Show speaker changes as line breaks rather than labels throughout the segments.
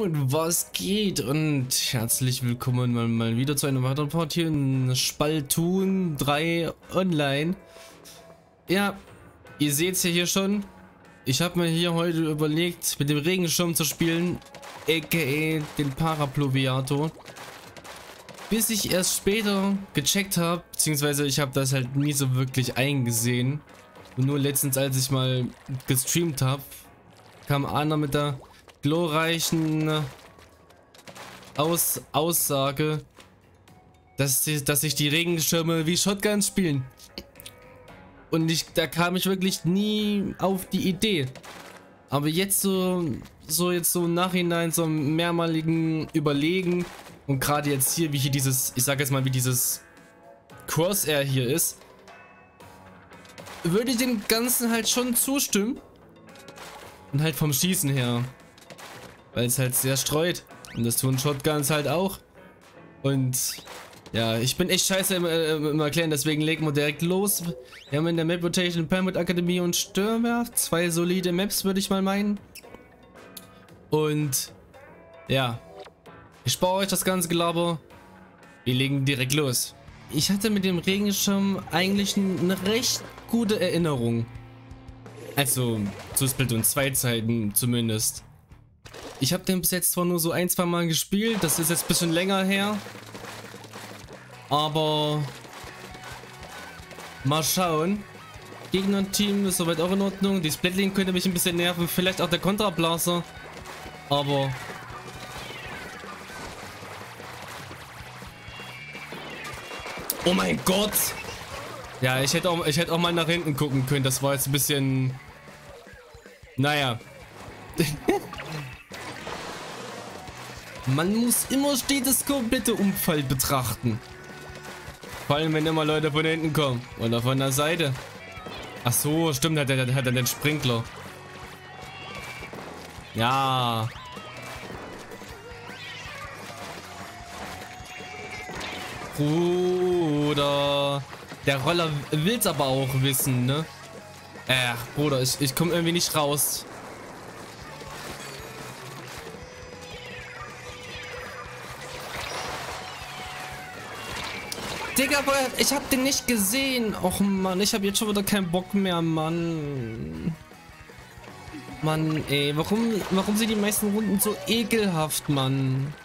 Und was geht? Und herzlich willkommen mal wieder zu einem weiteren Part hier in Splatoon 3 Online. Ja, ihr seht es ja hier schon. Ich habe mir hier heute überlegt, mit dem Regenschirm zu spielen, aka den Parapluviator. Bis ich erst später gecheckt habe, beziehungsweise ich habe das halt nie so wirklich eingesehen. Und nur letztens, als ich mal gestreamt habe, kam einer mit der glorreichen Aussage, dass sich die Regenschirme wie Shotguns spielen. Und da kam ich wirklich nie auf die Idee. Aber jetzt so im Nachhinein, so im mehrmaligen Überlegen und gerade jetzt hier, wie hier dieses, ich sag jetzt mal, wie dieses Crosshair hier ist, würde ich dem Ganzen halt schon zustimmen. Und halt vom Schießen her. Weil es halt sehr streut. Und das tun Shotguns halt auch. Und ja, ich bin echt scheiße im Erklären, deswegen legen wir direkt los. Wir haben in der Map Rotation Palmwood Akademie und Stürmer. 2 solide Maps, würde ich mal meinen. Und ja, ich spare euch das ganze Gelaber. Wir legen direkt los. Ich hatte mit dem Regenschirm eigentlich eine recht gute Erinnerung. Also zu Splatoon 2 Zeiten zumindest. Ich habe den bis jetzt zwar nur so ein, zwei Mal gespielt, das ist jetzt ein bisschen länger her. Aber mal schauen. Gegner-Team ist soweit auch in Ordnung. Die Splatling könnte mich ein bisschen nerven, vielleicht auch der Kontrablaser. Aber oh mein Gott! Ja, ich hätte auch mal nach hinten gucken können. Das war jetzt ein bisschen, naja. Man muss immer stets komplette Umfall betrachten. Vor allem, wenn immer Leute von hinten kommen. Oder von der Seite. Ach so, stimmt, hat er den Sprinkler. Ja. Bruder. Der Roller will's aber auch wissen, ne? Bruder, ich komme irgendwie nicht raus. Digga, ich hab den nicht gesehen. Och Mann, ich hab jetzt schon wieder keinen Bock mehr, Mann. Mann, ey, warum sind die meisten Runden so ekelhaft, Mann?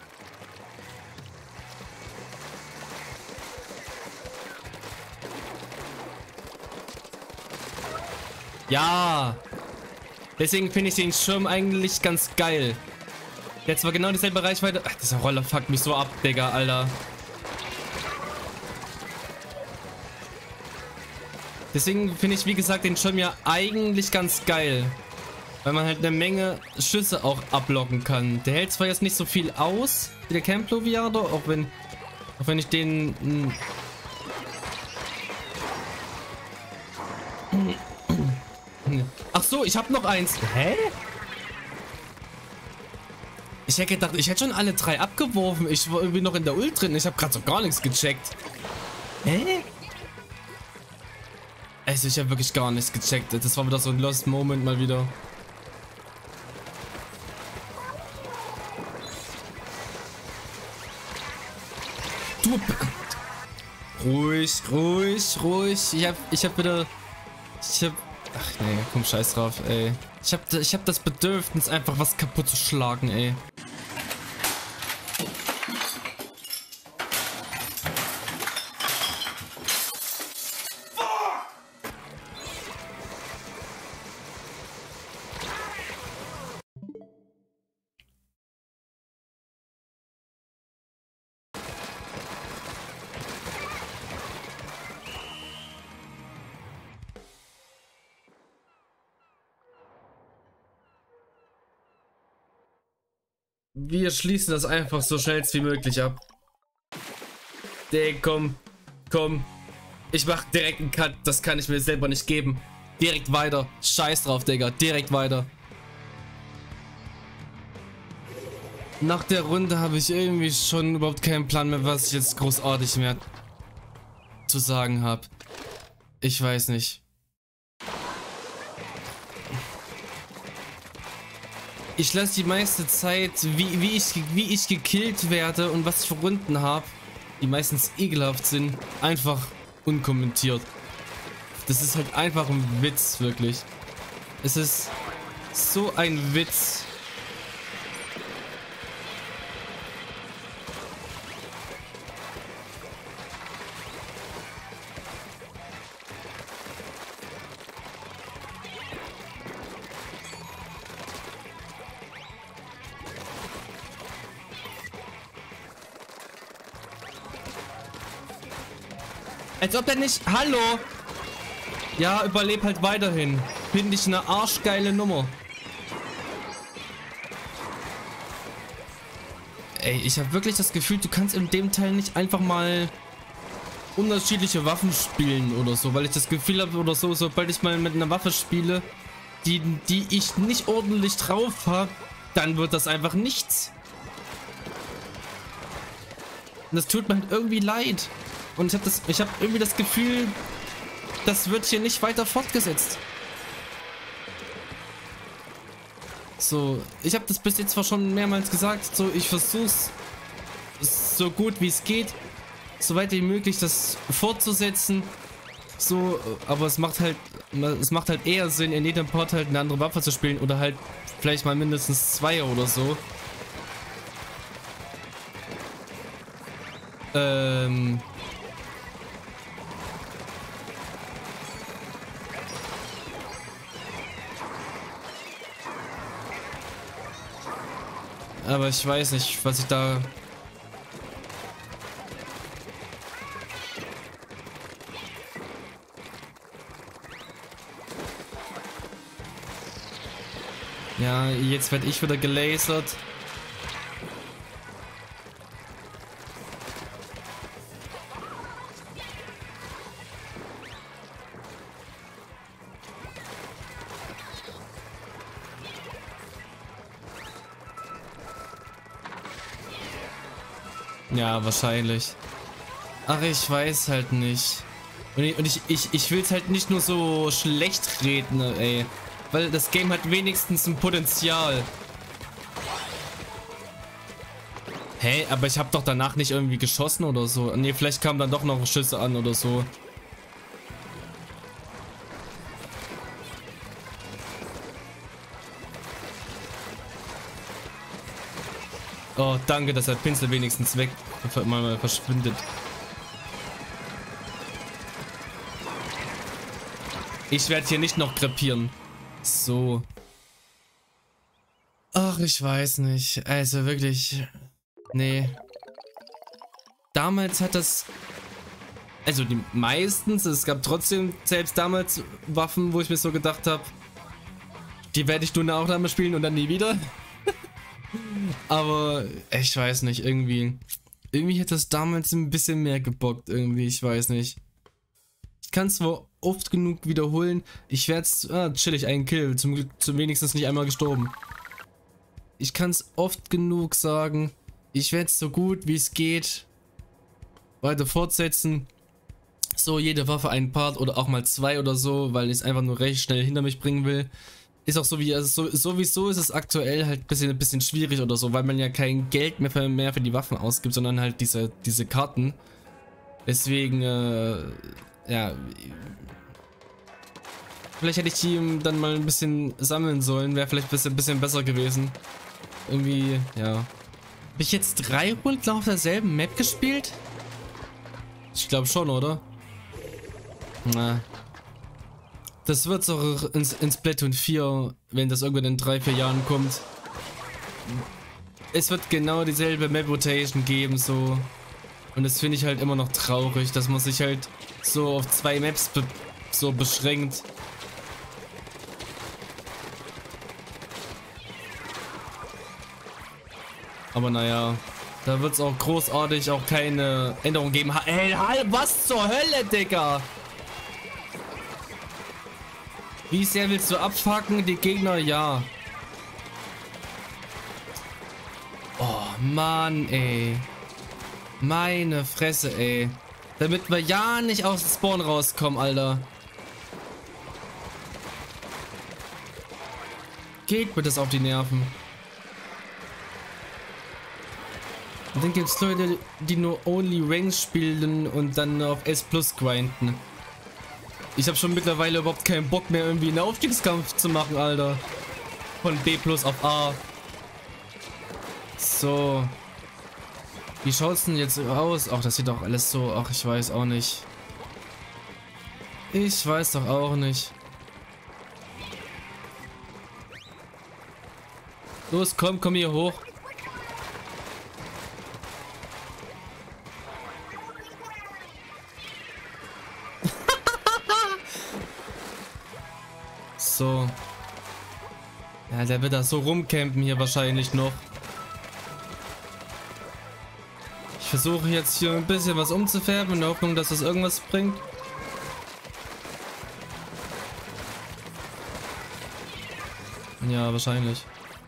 Ja, deswegen finde ich den Schirm eigentlich ganz geil. Jetzt war genau dieselbe Reichweite. Ach, dieser Roller fuckt mich so ab, Digga, Alter. Deswegen finde ich, wie gesagt, den Schirm ja eigentlich ganz geil. Weil man halt eine Menge Schüsse auch ablocken kann. Der hält zwar jetzt nicht so viel aus wie der Parapluviator, auch wenn ich den... Ach so, ich habe noch eins. Hä? Ich hätte gedacht, ich hätte schon alle 3 abgeworfen. Ich war irgendwie noch in der Ult drin. Ich habe gerade so gar nichts gecheckt. Hä? Also ich habe wirklich gar nichts gecheckt. Das war wieder so ein Lost Moment mal wieder. Du... Ruhig. Ich hab wieder... Ach nee, komm, scheiß drauf, ey. Ich hab das Bedürfnis, einfach was kaputt zu schlagen, ey. Wir schließen das einfach so schnell wie möglich ab. Komm. Ich mach direkt einen Cut. Das kann ich mir selber nicht geben. Direkt weiter. Scheiß drauf, Digga. Direkt weiter. Nach der Runde habe ich irgendwie schon überhaupt keinen Plan mehr, was ich jetzt großartig mehr zu sagen habe. Ich weiß nicht. Ich lasse die meiste Zeit, wie ich gekillt werde und was ich für Runden habe, die meistens ekelhaft sind, einfach unkommentiert. Das ist halt einfach ein Witz, wirklich. Es ist so ein Witz. Als ob der nicht... Hallo! Ja, überleb halt weiterhin. Finde ich eine arschgeile Nummer. Ey, ich habe wirklich das Gefühl, du kannst in dem Teil nicht einfach mal unterschiedliche Waffen spielen oder so, weil ich das Gefühl habe oder so, sobald ich mal mit einer Waffe spiele, die ich nicht ordentlich drauf habe, dann wird das einfach nichts. Und das tut mir halt irgendwie leid. Und ich habe irgendwie das Gefühl, das wird hier nicht weiter fortgesetzt. So, ich habe das bis jetzt zwar schon mehrmals gesagt, so ich versuch's so gut wie es geht, so weit wie möglich das fortzusetzen. So, aber es macht halt eher Sinn, in jedem Part halt eine andere Waffe zu spielen oder halt vielleicht mal mindestens 2 oder so. Aber ich weiß nicht, was ich da... Ja, jetzt werde ich wieder gelasert. Ja, wahrscheinlich. Ach, ich weiß halt nicht. Und ich will es halt nicht nur so schlecht reden, ey. Weil das Game hat wenigstens ein Potenzial. Hey, aber ich habe doch danach nicht irgendwie geschossen oder so. Ne, vielleicht kamen dann doch noch Schüsse an oder so. Oh, danke, dass der Pinsel wenigstens weg mal verschwindet. Ich werde hier nicht noch krepieren. So. Ach, ich weiß nicht. Also wirklich. Nee. Damals hat das... Also die meistens, es gab trotzdem selbst damals Waffen, wo ich mir so gedacht habe, die werde ich nur auch damit spielen und dann nie wieder. Aber ich weiß nicht, irgendwie hätte das damals ein bisschen mehr gebockt, irgendwie, ich weiß nicht. Ich kann es zwar oft genug wiederholen, ich werde es, chillig, einen Kill, zum Glück wenigstens nicht einmal gestorben. Ich kann es oft genug sagen, ich werde es so gut wie es geht weiter fortsetzen. So, jede Waffe einen Part oder auch mal 2 oder so, weil ich es einfach nur recht schnell hinter mich bringen will. Ist auch so wie, also sowieso ist es aktuell halt ein bisschen schwierig oder so, weil man ja kein Geld mehr für die Waffen ausgibt, sondern halt diese Karten. Deswegen, ja. Vielleicht hätte ich die dann mal ein bisschen sammeln sollen, wäre vielleicht ein bisschen besser gewesen. Irgendwie, ja. Habe ich jetzt 3 Runden auf derselben Map gespielt? Ich glaube schon, oder? Na. Das wird es auch in Splatoon 4, wenn das irgendwann in 3-4 Jahren kommt. Es wird genau dieselbe Map-Rotation geben, so. Und das finde ich halt immer noch traurig, dass man sich halt so auf 2 Maps so beschränkt. Aber naja, da wird es auch großartig auch keine Änderung geben. Ey, was zur Hölle, Digga? Wie sehr willst du abfucken? Die Gegner, ja. Oh, Mann, ey. Meine Fresse, ey. Damit wir ja nicht aus dem Spawn rauskommen, Alter. Geht mir das auf die Nerven. Und dann gibt es Leute, die nur Only Ranks spielen und dann auf S Plus grinden. Ich habe schon mittlerweile überhaupt keinen Bock mehr, irgendwie einen Aufstiegskampf zu machen, Alter. Von B Plus auf A. So. Wie schaut's denn jetzt aus? Ach, das sieht doch alles so. Ach, ich weiß auch nicht. Ich weiß doch auch nicht. Los, komm hier hoch. So. Ja, der wird da so rumcampen hier wahrscheinlich noch. Ich versuche jetzt hier ein bisschen was umzufärben in der Hoffnung, dass das irgendwas bringt. Ja, wahrscheinlich.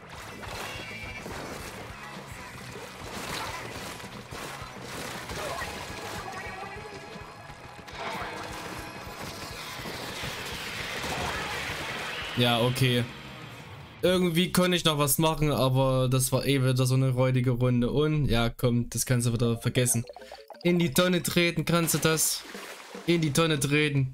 Ja, okay. Irgendwie konnte ich noch was machen, aber das war eh wieder so eine räudige Runde. Und ja, komm, das kannst du wieder vergessen. In die Tonne treten kannst du das. In die Tonne treten.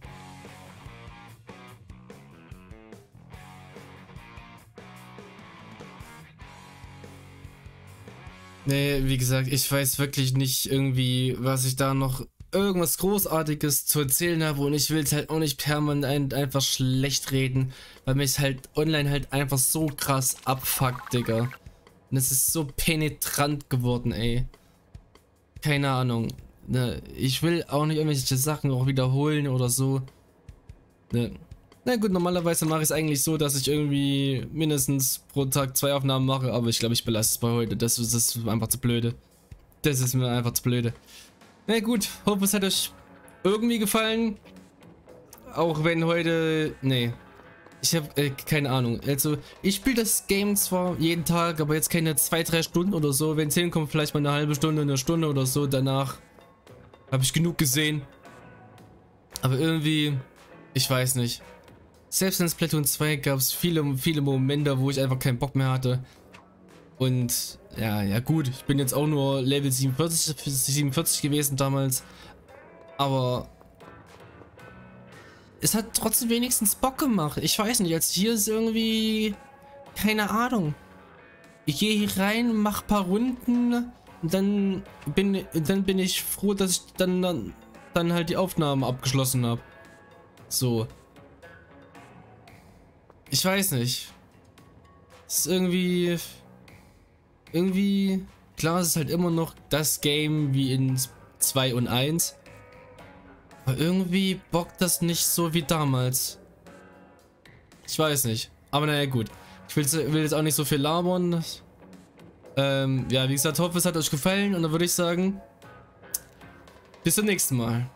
Nee, wie gesagt, ich weiß wirklich nicht irgendwie, was ich da noch irgendwas Großartiges zu erzählen habe, und ich will es halt auch nicht permanent einfach schlecht reden, weil mich halt online halt einfach so krass abfuckt, Digga. Und es ist so penetrant geworden, ey. Keine Ahnung. Ne, ich will auch nicht irgendwelche Sachen auch wiederholen oder so. Ne. Na gut, normalerweise mache ich es eigentlich so, dass ich irgendwie mindestens pro Tag 2 Aufnahmen mache, aber ich glaube, ich belasse es bei heute. Das ist einfach zu blöde. Das ist mir einfach zu blöde. Na gut, hoffe es hat euch irgendwie gefallen. Auch wenn heute... Nee. Ich habe keine Ahnung. Also, ich spiele das Game zwar jeden Tag, aber jetzt keine 2-3 Stunden oder so. Wenn es hinkommt, vielleicht mal eine halbe Stunde, eine Stunde oder so. Danach habe ich genug gesehen. Aber irgendwie... Ich weiß nicht. Selbst in Splatoon 2 gab es viele Momente, wo ich einfach keinen Bock mehr hatte. Und ja gut, ich bin jetzt auch nur Level 47 gewesen damals. Aber es hat trotzdem wenigstens Bock gemacht. Ich weiß nicht, jetzt hier ist irgendwie... Keine Ahnung. Ich gehe hier rein, mach ein paar Runden und dann bin ich froh, dass ich dann halt die Aufnahmen abgeschlossen habe. So. Ich weiß nicht. Es ist irgendwie... Klar, es ist halt immer noch das Game wie in 2 und 1. Aber irgendwie bockt das nicht so wie damals. Ich weiß nicht. Aber naja, gut. Ich will jetzt auch nicht so viel labern. Ja, wie gesagt, hoffe es hat euch gefallen. Und dann würde ich sagen, bis zum nächsten Mal.